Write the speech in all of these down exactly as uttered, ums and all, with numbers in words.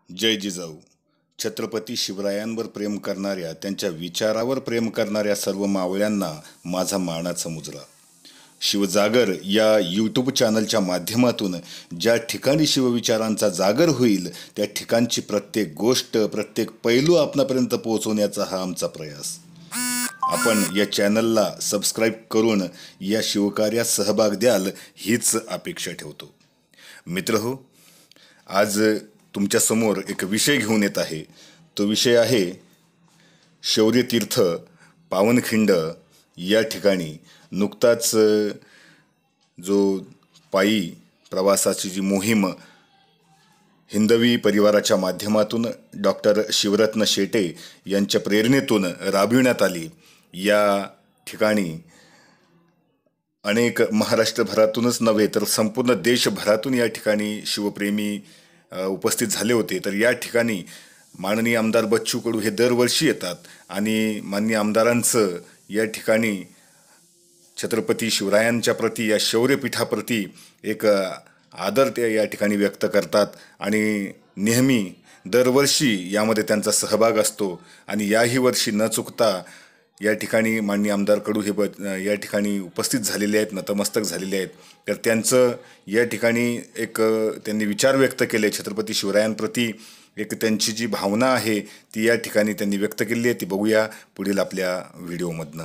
जय जिजाऊ. छत्रपती शिवरायांवर प्रेम करणाऱ्या, त्यांच्या विचारावर प्रेम करणाऱ्या सर्व मावळ्यांना माझा मानाचा मुजरा. शिवजागर या यूट्यूब चॅनलच्या माध्यमातून ज्या ठिकाणी शिवविचारांचा जागर होईल त्या ठिकाणची प्रत्येक गोष्ट, प्रत्येक पैलू आपणापर्यंत पोहोचवण्याचा हा आमचा प्रयास. आपण या चॅनलला सबस्क्राईब करून या शिवकार्यात सहभाग द्याल हीच अपेक्षा ठेवतो. मित्रहो, आज तुमच्यासमोर एक विषय घेऊन येत आहे. तो विषय आहे शौर्यतीर्थ पावनखिंड या ठिकाणी नुकताच जो पायी प्रवासाची जी मोहीम हिंदवी परिवाराच्या माध्यमातून डॉक्टर शिवरत्न शेटे यांच्या प्रेरणेतून राबविण्यात आली. या ठिकाणी अनेक महाराष्ट्रभरातूनच नव्हे तर संपूर्ण देशभरातून या ठिकाणी शिवप्रेमी उपस्थित झाले होते. तर या ठिकाणी माननीय आमदार बच्चू कडू हे दरवर्षी येतात आणि माननीय आमदारांचं या ठिकाणी छत्रपती शिवरायांच्या प्रती, या शौर्यपीठाप्रती एक आदर ते या ठिकाणी व्यक्त करतात आणि नेहमी दरवर्षी यामध्ये त्यांचा सहभाग असतो. आणि याही वर्षी न चुकता या ठिकाणी माननीय आमदार कडू हे ब या ठिकाणी उपस्थित झालेले आहेत, नतमस्तक झालेले आहेत. तर त्यांचं या ठिकाणी एक त्यांनी विचार व्यक्त केले छत्रपती शिवरायांप्रती. एक त्यांची जी भावना आहे ती या ठिकाणी त्यांनी व्यक्त केली आहे. ती बघूया पुढील आपल्या व्हिडिओमधनं.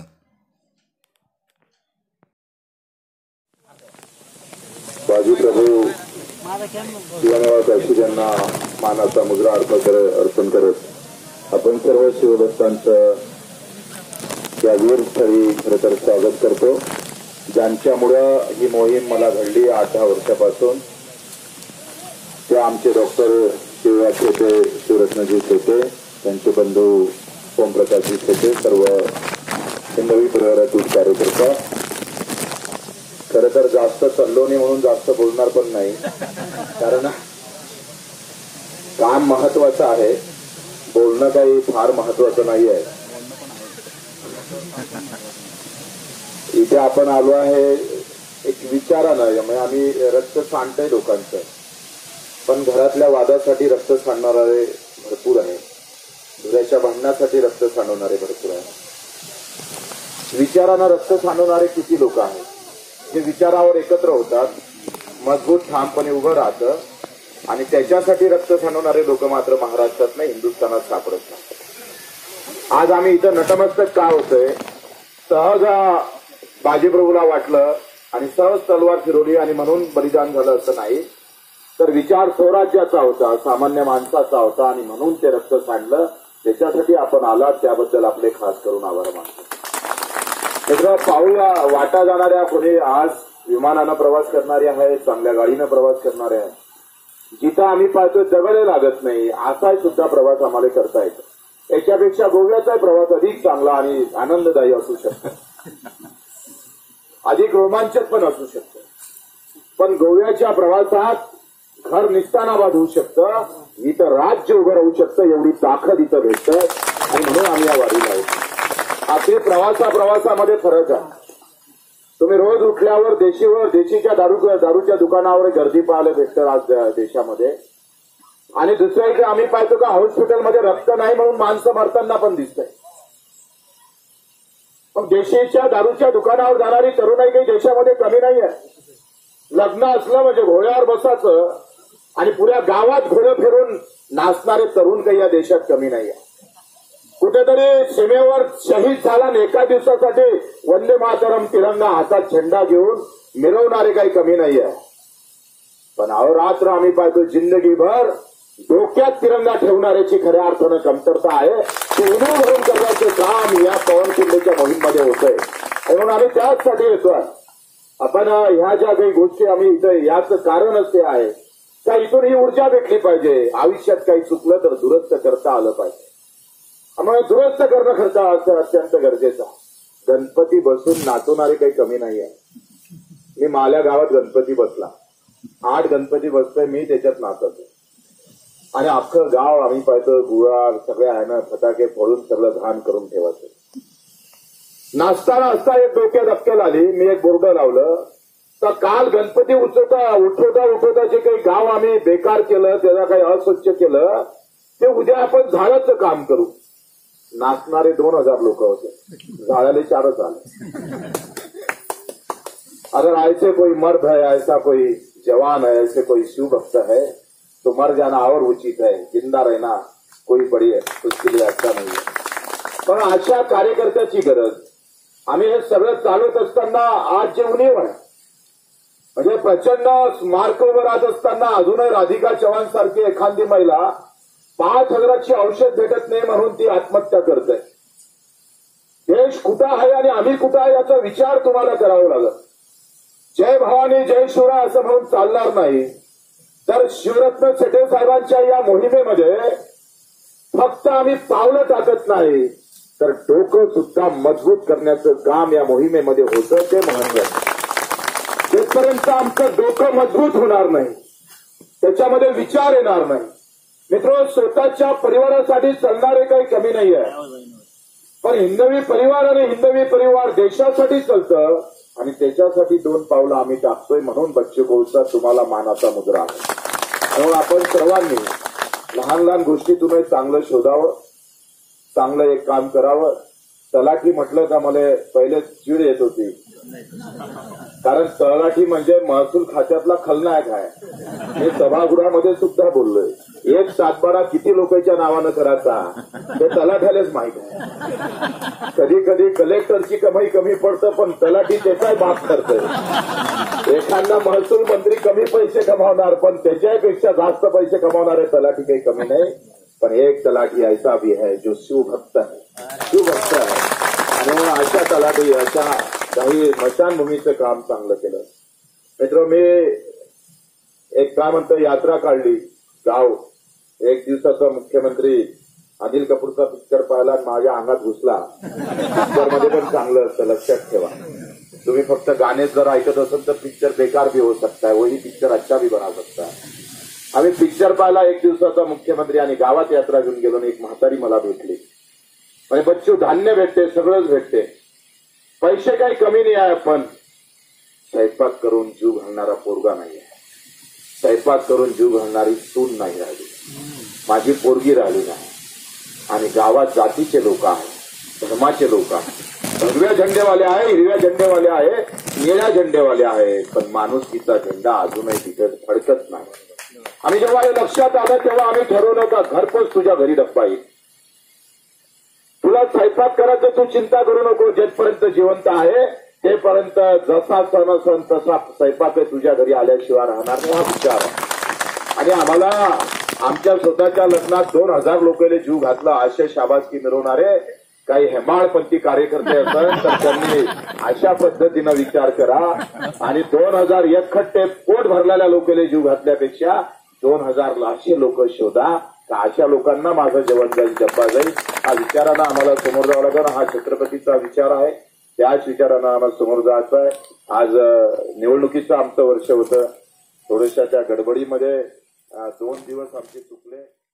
बाजी प्रभू शिवनिवास यांना मानाचा मुजरा अर्पण करत अर्पण करत आपण सर्व शिवभक्तांचं या वीरस्थळी खरं तर स्वागत करतो. ज्यांच्यामुळं ही मोहीम मला घडली आठ दहा वर्षापासून, ते आमचे डॉक्टर शिवराज शेटे, शिवरत्नजी शेटे, त्यांचे बंधू ओमप्रकाशजी शेटे, सर्व हिंदवी परिवारातील कार्यकर्ता. खरं तर जास्त चाललो नाही म्हणून जास्त बोलणार पण नाही, कारण काम महत्वाचं आहे, बोलणं काही फार महत्वाचं नाही आहे. इथे आपण आलो आहे एक विचारानं, म्हणजे आम्ही रक्त सांडतंय लोकांचं, पण घरातल्या वादासाठी रक्त सांडणारे भरपूर आहे, दुसऱ्याच्या भांडणासाठी रक्त सांडवणारे भरपूर आहे. विचारानं रक्त सांडवणारे किती लोक आहेत जे विचारावर एकत्र होतात, मजबूत ठामपणे उभं राहतं, आणि त्याच्यासाठी रक्त सांडवणारे लोक मात्र महाराष्ट्रात नाही, हिंदुस्थानात सापडत नाही. आज आम्ही इथं नतमस्तक का होतोय? सहज बाजीप्रभूला वाटलं आणि सहज तलवार फिरवली आणि म्हणून बलिदान झालं असं नाही, तर विचार स्वराज्याचा होता, सामान्य माणसाचा होता, आणि म्हणून ते रक्त सांडलं. त्याच्यासाठी आपण आलात, त्याबद्दल आपले खास करून आभार मानतो. मित्र, पाहूया वाटा जाणाऱ्या, कोणी आज विमानानं प्रवास करणारे आहेत, चांगल्या गाडीनं प्रवास करणारे आहेत. जिथं आम्ही पाहतोय दगडे लागत नाही असाही सुद्धा प्रवास आम्हाला करता येतो. याच्यापेक्षा गोव्याचा प्रवास अधिक चांगला आणि आनंददायी असू शकतो, अधिक रोमांचक पण असू शकतो. पण गोव्याच्या प्रवासात घर निस्तानाबाद होऊ शकतं, इथं राज्य उभं राहू शकतं, एवढी ताकद इथं भेटतं, आणि म्हणून आम्ही या वारीला आहोत. आपली प्रवासा प्रवासामध्ये फरक आहे. तुम्ही रोज उठल्यावर देशीवर देशीच्या दारू दारूच्या दुकानावर गर्दी पाहायला भेटतं आज देशामध्ये, आणि दुसऱ्या इथे आम्ही पाहतो का हॉस्पिटलमध्ये रक्त नाही म्हणून माणसं मरताना पण दिसतंय. पण देशीच्या दारूच्या दुकानावर जाणारी तरुणाई काही देशामध्ये कमी नाही आहे. लग्न असलं म्हणजे घोड्यावर बसायचं आणि पुऱ्या गावात घोडं फिरून नाचणारे तरुण काही या देशात कमी नाही आहे. कुठेतरी सीमेवर शहीद झाला आणि एका दिवसासाठी वंदे मातरम तिरंगा हातात झेंडा घेऊन मिरवणारे काही कमी नाही आहे. पण अहोरात्र आम्ही पाहतो जिंदगीभर डोक्यात तिरंगा ठेवणाऱ्याची खऱ्या अर्थानं कमतरता आहे. ते उन्हा भरून करण्याचे काम या पावनखिंडीच्या मोहीममध्ये होतंय, म्हणून आम्ही त्याचसाठी येतोय. आपण ह्या ज्या काही गोष्टी आम्ही इथं, याचं कारणच ते आहे का इथून ही ऊर्जा भेटली पाहिजे. आयुष्यात काही चुकलं तर दुरुस्त करता आलं पाहिजे, त्यामुळे दुरुस्त करणं खर्च असं अत्यंत गरजेचं. गणपती बसून नाचवणारे काही कमी नाही आहे. मी माझ्या गावात गणपती बसला, आठ गणपती बसतोय मी, त्याच्यात नाचतो, आणि अख्खं गाव आम्ही पाहतो गुळार सगळ्या आहे ना, फटाके फोडून सगळं घाण करून ठेवायचं. नाचताना असता एक डोक्यात अक्कल आली, मी एक बोर्ड लावलं तर काल गणपती उठवता उठवता उठवता जे काही गाव आम्ही बेकार केलं, त्याला काही अस्वच्छ केलं, ते उद्या आपण झाडाचं काम करू. नाचणारे दोन हजार लोक होते, झाडाले चारच आले. अगर ऐसे कोई मर्द है, ऐसा कोई जवान है, ऐसे कोई शिव भक्त है, तो मर जाना और उचित है. जिंदा रहना कोई बड़ी है उसके लिए अच्छा नाही है. पण अशा कार्यकर्त्याची गरज. आम्ही हे सगळं चालवत असताना आज जे उणीव आहे, म्हणजे प्रचंड स्मारकवर राहत असताना अजूनही राधिका चव्हाण सारखी एखादी महिला पाच हजाराची औषध भेटत नाही म्हणून ती आत्महत्या करते. देश कुठं आहे आणि आम्ही कुठं आहे याचा विचार तुम्हाला करावा लागेल. जय भवानी जय शिवराय असं म्हणून चालणार नाही. तर शिवरत्न शेटे साहेबांच्या या मोहिमेमध्ये फक्त आम्ही पावलं टाकत नाही, तर डोकं सुद्धा मजबूत करण्याचं काम या मोहिमेमध्ये होतं, ते महत्वाचं. जोपर्यंत आमचं डोकं मजबूत होणार नाही, त्याच्यामध्ये विचार येणार नाही. मित्र, स्वतःच्या परिवारासाठी चालणारे काही कमी नाही आहे, पण हिंदवी परिवार आणि हिंदवी परिवार देशासाठी चालतं, आणि त्याच्यासाठी दोन पावलं आम्ही टाकतोय. म्हणून बच्चू कडूचा तुम्हाला मानाचा मुद्रा आहे. म्हणून आपण सर्वांनी लहान लहान गोष्टीतून चांगलं शोधावं, चांगलं एक काम करावं. तलाठी म्हटलं का मला पहिले चिड येत होती, कारण तलाठी म्हणजे महसूल खात्यातला खलनायक आहे. मी सभागृहामध्ये सुद्धा बोललोय, एक सातबारा किती लोकांच्या नावानं करायचा ते तलाठ्यालाच माहित आहे. कधी कधी कलेक्टरची कमाई कमी पडतं, पण तलाठी त्याचाही बाप करतोय. एखादा महसूल मंत्री कमी पैसे कमावणार, पण त्याच्यापेक्षा जास्त पैसे कमावणारे तलाठी काही कमी नाही. पण एक तलाठी ऐसा भी है जो शिवभक्त है, शिवभक्त आहे. आणि म्हणून अशा तलाठी, अशा काही मशानभूमीचं काम चांगलं केलं. मित्र, मी एक काय म्हणतो यात्रा काढली गाव. एक दिवसाचा मुख्यमंत्री अनिल कपूरचा पिक्चर पाहिला, माझ्या अंगात घुसला. पिक्चरमध्ये पण चांगलं असतं, लक्षात ठेवा. तुम्ही फक्त गाणे जर ऐकत असाल तर पिक्चर बेकार भी हो सकता है, वही पिक्चर अच्छा भी बना सकता है. आम्ही पिक्चर पाहिला एक दिवसाचा मुख्यमंत्री, आणि गावात यात्रा घेऊन गेलो, आणि एक म्हातारी मला भेटली. म्हणजे बच्चू, धान्य भेटते, सगळंच भेटते, पैसे काही कमी नाही आहे, पण स्वयंपाक करून जीव घालणारा पोरगा नाही आहे, स्वयंपाक करून जीव घालणारी सून नाही राहिली, माझी पोरगी राहिली नाही. आणि गावात जातीचे लोक आहेत, धर्माचे लोक आहेत, भगव्या झेंडेवाले आहे, हिरव्या झेंडेवाले आहे, निळ्या झेंडेवाले आहे, पण माणुसकीचा झेंडा अजूनही तिथे फडकत नाही. आणि जेव्हा हे लक्षात आलं तेव्हा आम्ही ठरवलं का घरपोच तुझ्या घरी डब्बा येईल. तुला स्वयंपाक करायचं, तू चिंता करू नको. जेथपर्यंत जिवंत आहे तेपर्यंत जसा सण सण तसा स्वयंपाक तुझ्या घरी आल्याशिवाय राहणार नाही, हा विचार आहे. आणि आम्हाला आमच्या स्वतःच्या लग्नात दोन हजार लोकांनी जीव घातला, असे शाबासकी मिरवणारे काही हेमाळपंथी कार्यकर्ते असतात, तर त्यांनी अशा पद्धतीनं विचार करा. आणि दोन हजार एकखट्टे पोट भरलेल्या लोकांनी जीव घातल्यापेक्षा दोन हजार लाशे लोक शोधा, का अशा लोकांना माझं जेवण जाईल, डब्बा जाईल. हा विचारानं आम्हाला समोर जावं लागेल. हा छत्रपतीचा विचार आहे, त्याच विचारानं आम्हाला समोर जायचं आहे. आज निवडणुकीचं आमचं वर्ष होतं, थोड्याशा त्या गडबडीमध्ये दोन दिवस आमचे चुकले.